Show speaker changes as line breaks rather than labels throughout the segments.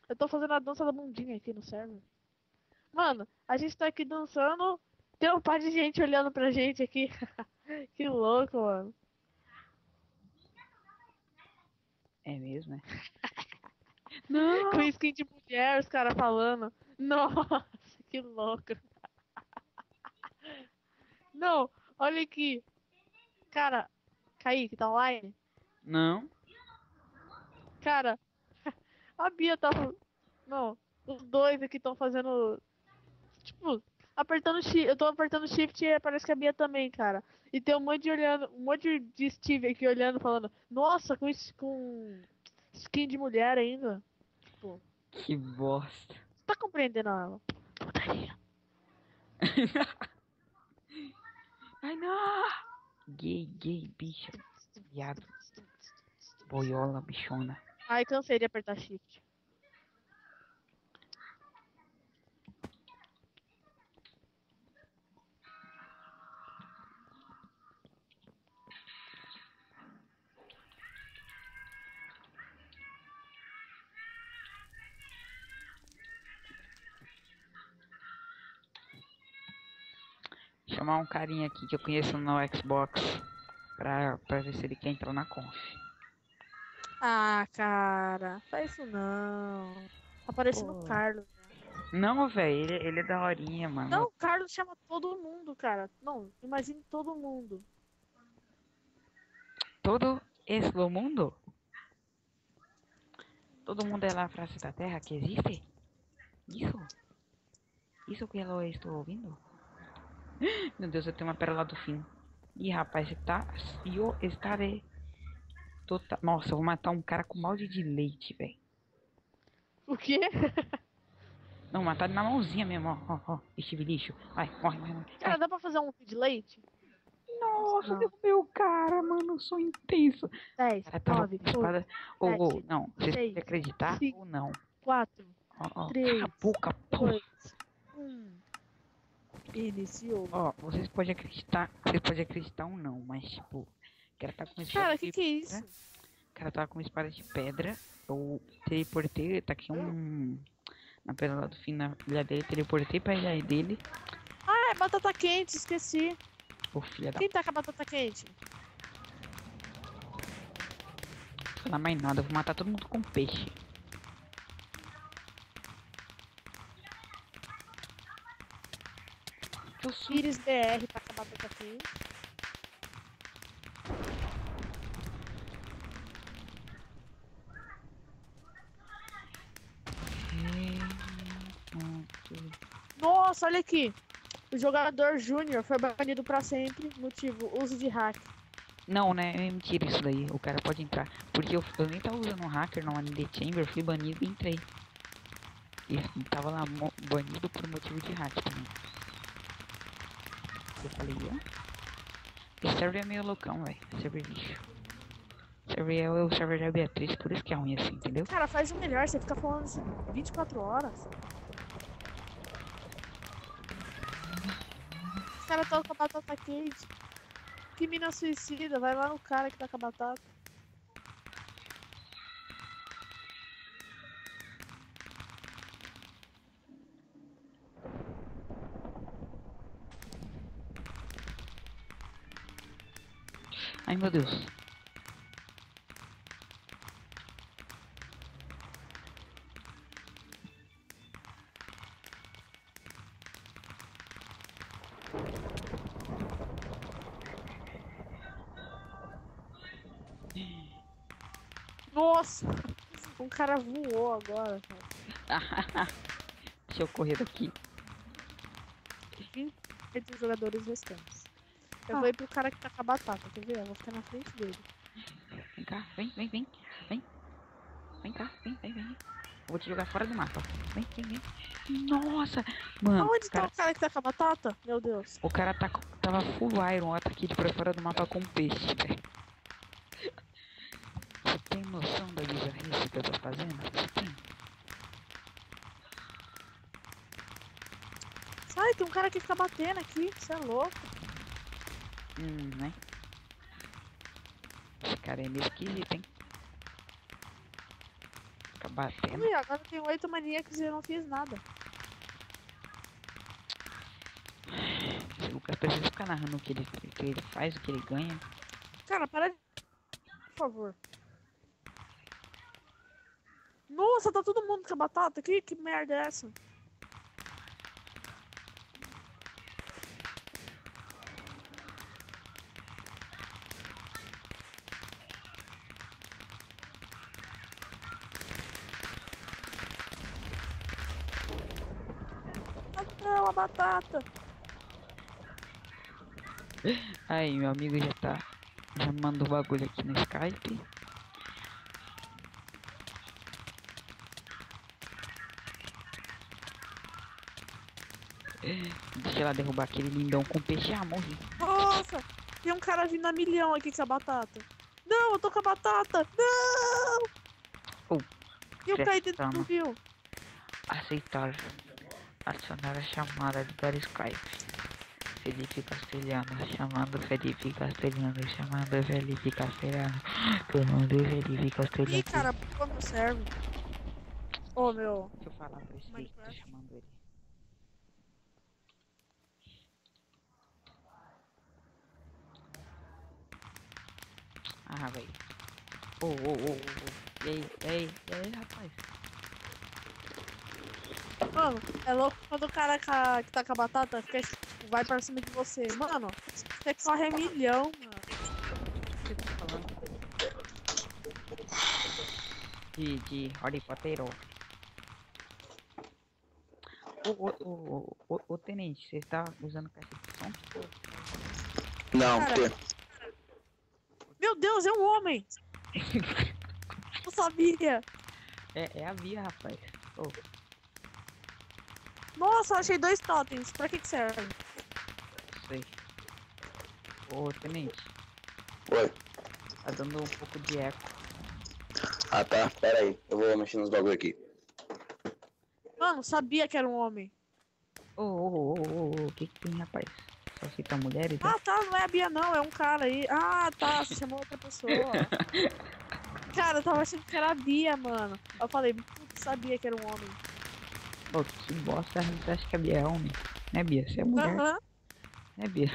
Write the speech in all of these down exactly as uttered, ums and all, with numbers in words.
Eu tô fazendo a dança da bundinha aqui no server. Mano, a gente tá aqui dançando. Tem um par de gente olhando pra gente aqui. Que louco, mano.
É mesmo, é?
Com
Não!
skin de mulher, os caras falando. Nossa, que louco. Não, olha aqui. Cara, Kaique, tá online?
Não?
Cara, a Bia tá. Não, os dois aqui estão fazendo. Tipo, apertando shift. Eu tô apertando shift e parece que a Bia também, cara. E tem um monte de olhando. Um monte de Steve aqui olhando, falando. Nossa, com, is- com skin de mulher ainda. Tipo,
Que bosta.
você tá compreendendo ela? Putaria.
Ai, não! Gay, gay, bicha. Viado. Boiola, bichona.
Ai, cansei de apertar shift.
Chamar um carinha aqui que eu conheço no Xbox pra, pra ver se ele quer entrar na conf.
Ah, cara, faz isso não. Tá parecendo o
Pô.
Carlos.
Não, velho, ele, ele é daorinha, mano.
Não, o Carlos chama todo mundo, cara. Não, imagine todo mundo.
Todo esse do mundo? Todo mundo é lá na face da Terra que existe? Isso? Isso que eu estou ouvindo? Meu Deus, eu tenho uma pérola do fim. Ih, rapaz, você tá. Eu estarei. Tota... Nossa, eu vou matar um cara com balde de leite, velho.
O quê?
Não, matar na mãozinha mesmo, ó, ó, ó. Esse lixo. Vai, morre, morre, morre. Ai.
Cara, dá pra fazer um de leite?
Nossa,
Não.
derrubei o cara, mano. Eu sou intenso. O
Dez,
cara tava
nove,
com
oito,
espada. Ou, oh, oh,
sete,
não. Vocês podem
seis,
acreditar
cinco,
ou não.
quatro,
Ó, ó. Cala a
três,
boca, porra.
dois, um. Iniciou.
Ó, vocês podem acreditar. Vocês podem acreditar ou não, mas tipo. O cara tá com espada
Cara, que
de
que é
pedra.
isso?
O cara tava com uma espada de pedra. Eu teleportei, tá aqui um. Na pedra lá do fim na ilha dele, teleportei pra ilha dele.
Ah, é batata quente, esqueci.
Ô filha da.
Quem tá com a batata quente?
Não falar mais nada, eu vou matar todo mundo com peixe. Eu sou.
Pires B R tá com a batata quente. Nossa, olha aqui. O jogador Júnior foi banido pra sempre. Motivo, uso de hack.
Não, né? É mentira isso daí. O cara pode entrar. Porque eu, eu nem tava usando um hacker no One The Chamber, fui banido e entrei. E tava lá banido por motivo de hack também. Eu falei, ó. Esse server é meio loucão, velho. Server lixo. Server é o server da Beatriz, por isso que é ruim assim, entendeu?
Cara, faz o melhor, você fica falando assim vinte e quatro horas. Os caras estão com a batata quente. Que mina suicida, vai lá no cara que tá com a batata.
Ai meu Deus.
Nossa! Um cara voou agora, cara.
Deixa eu correr daqui.
vinte entre os jogadores restantes. Eu
Ah.
vou ir pro cara que tá com a batata, quer ver? Eu vou ficar na frente dele.
Vem cá, vem, vem, vem. Vem. Vem cá, vem, vem, vem. Eu vou te jogar fora do mapa. Vem, vem, vem. Nossa! Mano,
Aonde
o
tá
cara,
o cara que tá com a batata? Meu Deus.
o cara tá, tava full iron, ó, tá aqui de pra fora do mapa com peixe, velho. Você tem noção da bizarrice que eu tô fazendo? Você tem?
Sai, tem um cara que fica batendo aqui, você é louco.
Hum, né? Esse cara é meio esquisito, hein? Fica batendo.
Ui, agora tem oito maníacos e eu não fiz nada.
Esse Lucas precisa ficar narrando o que ele, o que ele faz, o que ele ganha.
Cara, para de... Por favor. Nossa, tá todo mundo com a batata. Que, que merda é essa? Ah, não, a batata.
Aí, meu amigo já tá. Já mandou o bagulho aqui no Skype. Deixa ela derrubar aquele lindão com peixe. Ah, morri.
Nossa, tem um cara vindo a milhão aqui com a batata. Não, eu tô com a batata. Não!
Oh,
E eu caí dentro
prestando.
do rio.
Aceitar. Adicionar a chamada para Skype. Felipe Castelhano, chamando Felipe Castelhano, chamando Felipe Castelhano, chamando Felipe Castelhano.
Ih, cara, como serve? Ô, meu.
Deixa eu falar pra esse que tá chamando ele. Ah, velho. Ô, ô, ô, ô. E aí, e aí, e aí, rapaz?
Mano, é louco quando o cara ca- que tá com a batata fica, vai pra cima de você. Mano, você corre a milhão, mano.
O que você tá falando? De, de Harry Potter, ó. Ô, ô, ô, ô, ô, tenente, você tá usando caixa de som?
Não,
Cara.
porque
Meu Deus, é um homem! Não sabia!
É, é a via, rapaz. Ô,
Nossa, achei dois totens. Pra que que serve?
sei. Ô, tenente,
Oi.
tá dando um pouco de eco.
Ah tá, pera aí, eu vou mexer nos bagulho aqui.
Mano, sabia que era um homem.
Ô, ô, ô, ô, ô, o que que tem, rapaz? Só cita mulheres, né?
Ah, tá, não é a Bia não, é um cara aí. Ah, tá, você chamou outra pessoa. Cara, eu tava achando que era a Bia, mano. Eu falei, putz, sabia que era um homem.
Ô, que bosta, você acha que a Bia é homem? Né, Bia? Você é mulher,
Aham.
né, Bia?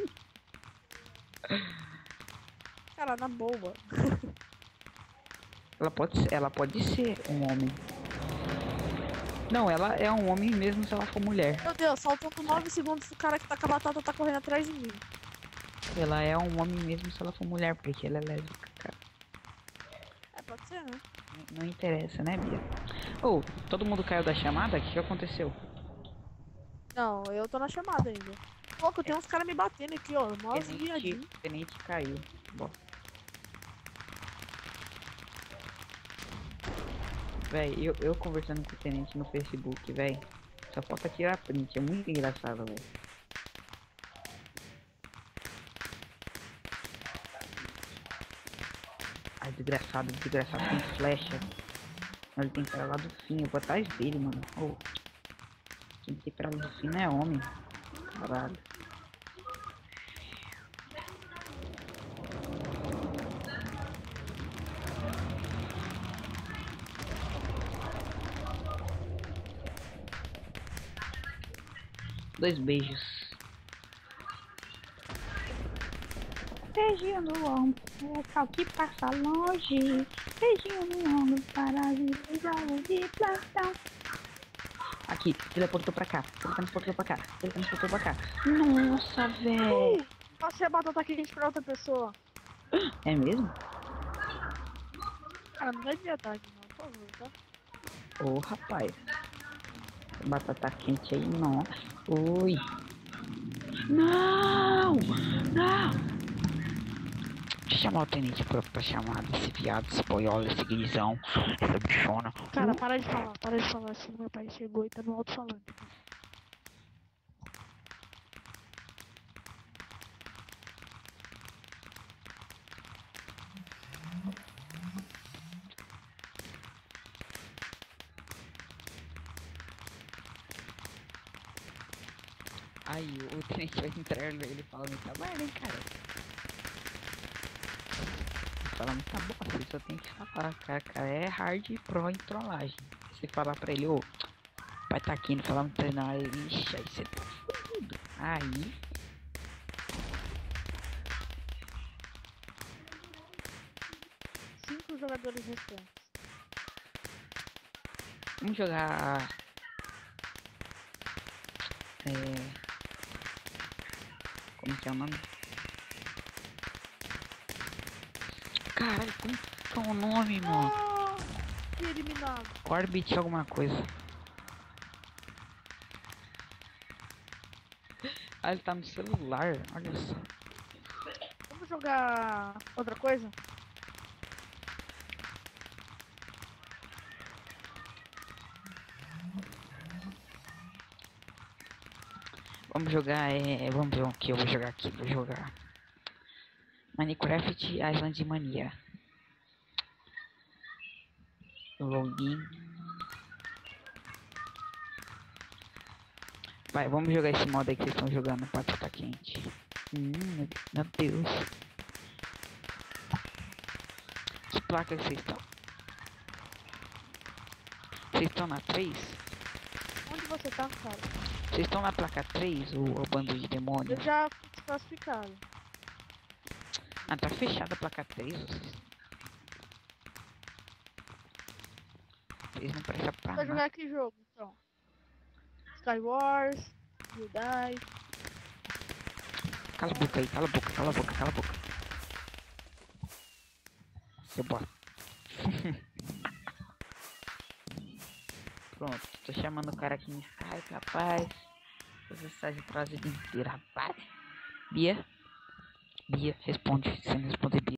Cara, na boa.
Ela pode ser, ela pode ser um homem. Não, ela é um homem mesmo se ela for mulher.
Meu Deus, faltando nove segundos, o cara que tá com a batata tá correndo atrás de mim.
Ela é um homem mesmo se ela for mulher, porque ela é lésbica, cara.
É, pode ser, né?
Não, não interessa, né, Bia? Ô, todo mundo caiu da chamada? O que, que aconteceu?
Não, eu tô na chamada ainda. Louco, tem uns caras me batendo aqui, ó. Nossa,
Tenente,
viadinho.
tenente caiu. Bom. Véi, eu, eu conversando com o tenente no Facebook, véi. Só falta tirar print, é muito engraçado, véi. Ai, desgraçado, desgraçado tem flecha. Ele tem que ir pra lá do fim, eu vou atrás dele, mano. Oh. Quem tem que ir pra lá do fim não é homem. Caralho. Dois beijos. Beijinho no ombro, é cal que passa longe. Beijinho no ombro para visão de plantão. Aqui, teleportou pra cá. Teleportou pra cá. Teleportou pra cá. Nossa, velho.
Passei a batata quente pra outra pessoa.
É mesmo?
Cara, não vai de ataque, não, por favor, tá?
Ô, rapaz. Batata quente aí, não. Ui. Não! Não! Deixa eu chamar o tenente pra, pra chamar esse viado, esse boiola, esse guizão, essa bichona.
Cara, para de falar, para de falar assim, meu pai chegou e tá no alto-falante.
Aí o tenente vai entrar, ele fala no trabalho, hein, cara. fala muita bosta, ele só tem que falar, cara, cara é hard pro em trollagem. Você falar pra ele, ô, vai tá aqui, não falar muito treinar, ele, ixi, aí você tá fudido. Aí,
Cinco jogadores restantes.
vamos jogar... É... Como que é o nome? Caralho, como que é o nome, mano?
Oh, que eliminado.
Orbit alguma coisa. Ah, ele tá no celular, olha só.
Vamos jogar outra coisa?
Vamos jogar, é... Vamos ver o que eu vou jogar aqui, vou jogar... Minecraft Island Mania. Login. Vai, vamos jogar esse modo aí que vocês estão jogando pra tá quente. Hum, meu Deus. Que placa que vocês estão? Vocês estão na três?
Onde você tá, cara?
Vocês estão na placa três, o, o bando de demônios?
Eu já fui desclassificado.
Ah, tá fechada a placa três, vocês. Vocês não prestam pra
Vai jogar
nada.
que jogo, então? Skywars, Jedi.
Cala a boca aí, cala a boca, cala a boca, cala a boca. Eu boto. Pronto, tô chamando o cara aqui no Skype, rapaz. Essa mensagem atrasada inteira, rapaz. Bia? Bia, responde, sem responder Bia.